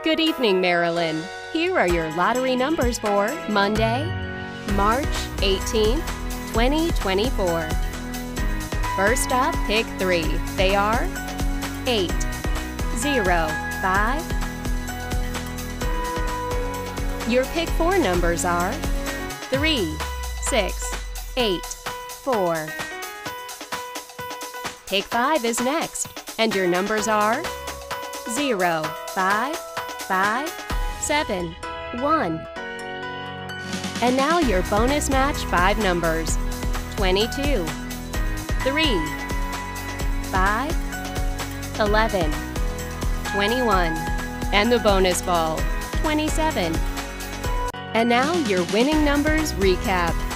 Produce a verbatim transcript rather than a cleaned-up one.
Good evening, Maryland. Here are your lottery numbers for Monday, March eighteenth, twenty twenty-four. First up, pick three. They are eight, zero, five. Your pick four numbers are three, six, eight, four. Pick five is next, and your numbers are zero, five, five, seven, one. And now your bonus match five numbers: twenty-two, three, five, eleven, twenty-one, and the bonus ball, twenty-seven. And now your winning numbers recap.